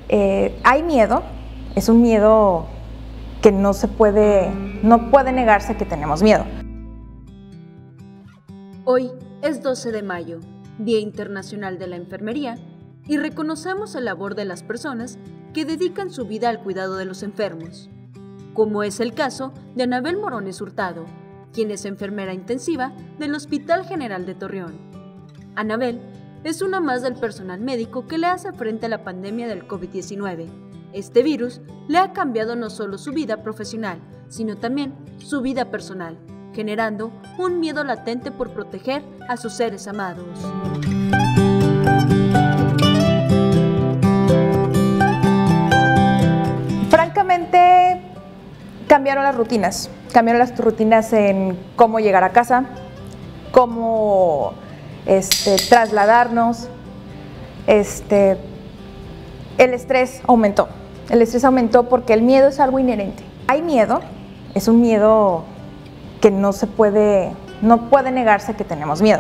Hay miedo, es un miedo que no puede negarse que tenemos miedo. Hoy es 12 de mayo, Día Internacional de la Enfermería, y reconocemos la labor de las personas que dedican su vida al cuidado de los enfermos, como es el caso de Anabel Morones Hurtado, quien es enfermera intensiva del Hospital General de Torreón. Anabel es una más del personal médico que le hace frente a la pandemia del COVID-19. Este virus le ha cambiado no solo su vida profesional, sino también su vida personal, generando un miedo latente por proteger a sus seres amados. Francamente, cambiaron las rutinas en cómo llegar a casa, cómo trasladarnos. El estrés aumentó. El estrés aumentó porque el miedo es algo inherente. Hay miedo, es un miedo que no puede negarse que tenemos miedo.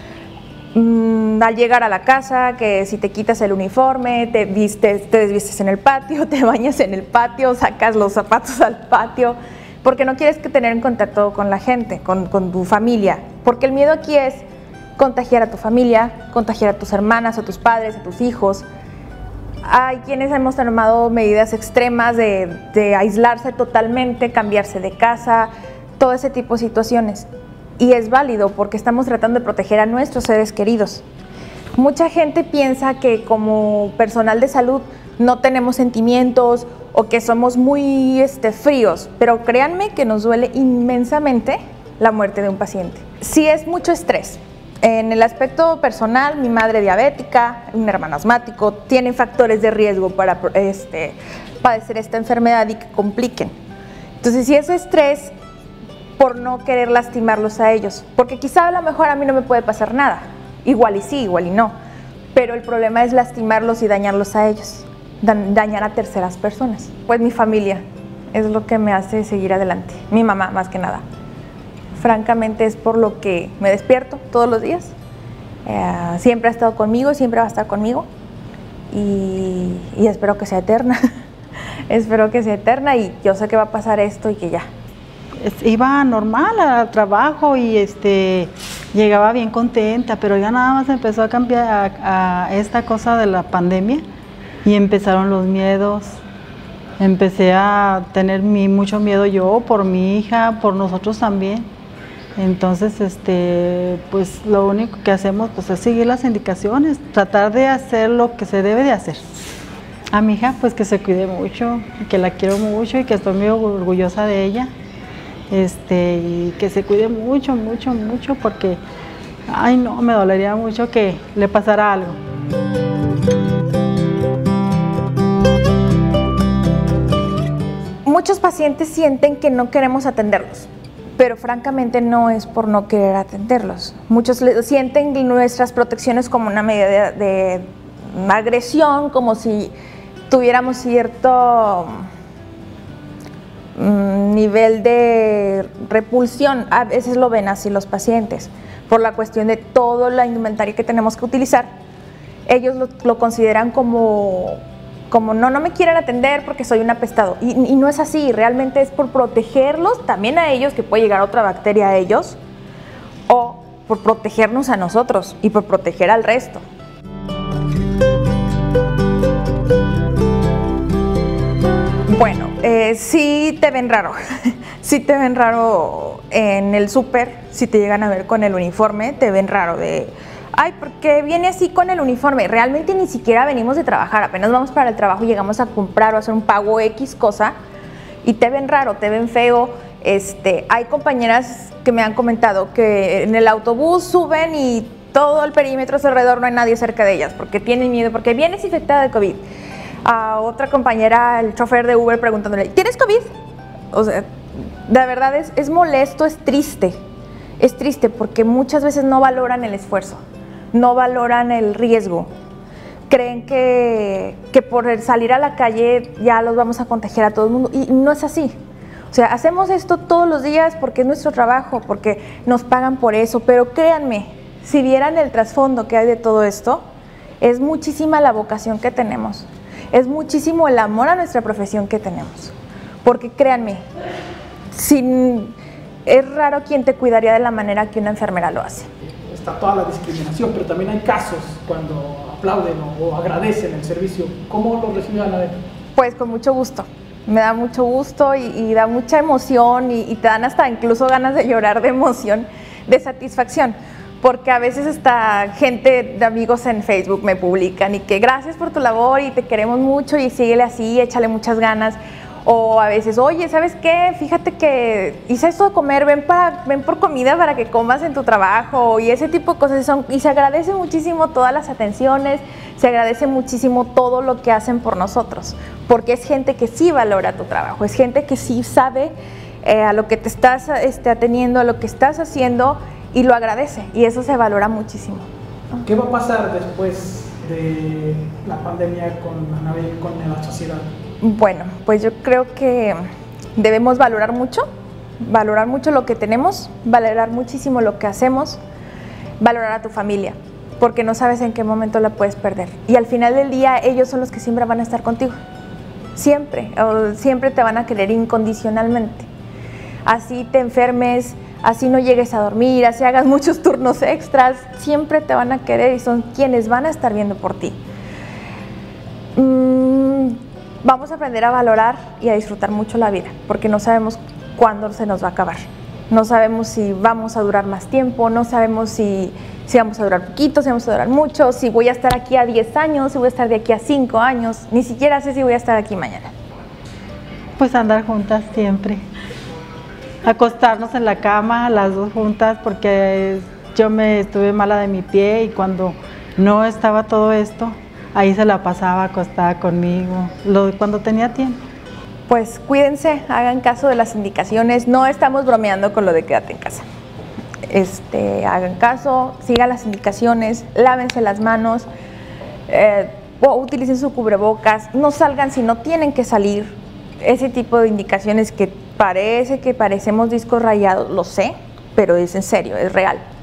Al llegar a la casa, que si te quitas el uniforme, te desvistes en el patio, te bañas en el patio, sacas los zapatos al patio, porque no quieres tener en contacto con la gente, con tu familia, porque el miedo aquí es contagiar a tu familia, contagiar a tus hermanas, a tus padres, a tus hijos. Hay quienes hemos tomado medidas extremas de aislarse totalmente, cambiarse de casa, todo ese tipo de situaciones. Y es válido porque estamos tratando de proteger a nuestros seres queridos. Mucha gente piensa que como personal de salud no tenemos sentimientos o que somos muy fríos, pero créanme que nos duele inmensamente la muerte de un paciente. Sí es mucho estrés. En el aspecto personal, mi madre diabética, un hermano asmático, tienen factores de riesgo para padecer esta enfermedad y que compliquen. Entonces, si es estrés por no querer lastimarlos a ellos, porque quizá a lo mejor a mí no me puede pasar nada, igual y sí, igual y no, pero el problema es lastimarlos y dañarlos a ellos, dañar a terceras personas. Pues mi familia es lo que me hace seguir adelante, mi mamá más que nada. Francamente es por lo que me despierto todos los días, siempre ha estado conmigo, siempre va a estar conmigo y espero que sea eterna, espero que sea eterna y yo sé que va a pasar esto y que ya. Iba normal al trabajo y llegaba bien contenta, pero ya nada más empezó a cambiar a esta cosa de la pandemia y empezaron los miedos. Empecé a tener mucho miedo yo por mi hija, por nosotros también. Entonces, pues lo único que hacemos pues, es seguir las indicaciones, tratar de hacer lo que se debe de hacer. A mi hija, pues que se cuide mucho, que la quiero mucho y que estoy muy orgullosa de ella. Y que se cuide mucho, mucho, mucho, porque, ay no, me dolería mucho que le pasara algo. Muchos pacientes sienten que no queremos atenderlos, pero francamente no es por no querer atenderlos. Muchos sienten nuestras protecciones como una medida de agresión, como si tuviéramos cierto nivel de repulsión. A veces lo ven así los pacientes, por la cuestión de todo la indumentaria que tenemos que utilizar. Ellos lo consideran como no me quieren atender porque soy un apestado, y no es así, realmente es por protegerlos también a ellos, que puede llegar otra bacteria a ellos, o por protegernos a nosotros y por proteger al resto. Bueno, sí te ven raro, sí te ven raro en el súper, si te llegan a ver con el uniforme, te ven raro de, ay, ¿por qué viene así con el uniforme? Realmente ni siquiera venimos de trabajar, apenas vamos para el trabajo y llegamos a comprar o a hacer un pago X cosa y te ven raro, te ven feo. Hay compañeras que me han comentado que en el autobús suben y todo el perímetro a su alrededor no hay nadie cerca de ellas porque tienen miedo, porque vienes infectada de COVID. A otra compañera, el chofer de Uber, preguntándole, ¿tienes COVID? O sea, la verdad es molesto, es triste porque muchas veces no valoran el esfuerzo, no valoran el riesgo. Creen que por salir a la calle ya los vamos a contagiar a todo el mundo y no es así. O sea, hacemos esto todos los días porque es nuestro trabajo, porque nos pagan por eso, pero créanme, si vieran el trasfondo que hay de todo esto, es muchísima la vocación que tenemos. es muchísimo el amor a nuestra profesión que tenemos. Porque créanme, es raro quien te cuidaría de la manera que una enfermera lo hace. Está toda la discriminación, pero también hay casos cuando aplauden o agradecen el servicio. ¿Cómo lo recibe Anabel? Pues con mucho gusto. Me da mucho gusto y da mucha emoción y te dan hasta incluso ganas de llorar de emoción, de satisfacción. Porque a veces hasta gente de amigos en Facebook me publican y que gracias por tu labor y te queremos mucho y síguele así, échale muchas ganas. O a veces, oye, ¿sabes qué? Fíjate que hice esto de comer, ven por comida para que comas en tu trabajo y ese tipo de cosas. Y se agradece muchísimo todas las atenciones, se agradece muchísimo todo lo que hacen por nosotros, porque es gente que sí valora tu trabajo, es gente que sí sabe a lo que te estás atendiendo, a lo que estás haciendo y lo agradece y eso se valora muchísimo. ¿Qué va a pasar después de la pandemia con Anabel, con la sociedad? Bueno, pues yo creo que debemos valorar mucho lo que tenemos, valorar muchísimo lo que hacemos, valorar a tu familia, porque no sabes en qué momento la puedes perder. Y al final del día ellos son los que siempre van a estar contigo, siempre te van a querer incondicionalmente. Así te enfermes, así no llegues a dormir, así hagas muchos turnos extras, siempre te van a querer y son quienes van a estar viendo por ti. Vamos a aprender a valorar y a disfrutar mucho la vida, porque no sabemos cuándo se nos va a acabar. No sabemos si vamos a durar más tiempo, no sabemos si vamos a durar poquito, si vamos a durar mucho, si voy a estar aquí a 10 años, si voy a estar de aquí a 5 años, ni siquiera sé si voy a estar aquí mañana. Pues andar juntas siempre. Acostarnos en la cama, las dos juntas, porque yo me estuve mala de mi pie y cuando no estaba todo esto, ahí se la pasaba acostada conmigo, cuando tenía tiempo. Pues cuídense, hagan caso de las indicaciones, no estamos bromeando con lo de quédate en casa. Hagan caso, sigan las indicaciones, lávense las manos, o utilicen su cubrebocas, no salgan si no tienen que salir. Ese tipo de indicaciones que parecemos discos rayados, lo sé, pero es en serio, es real.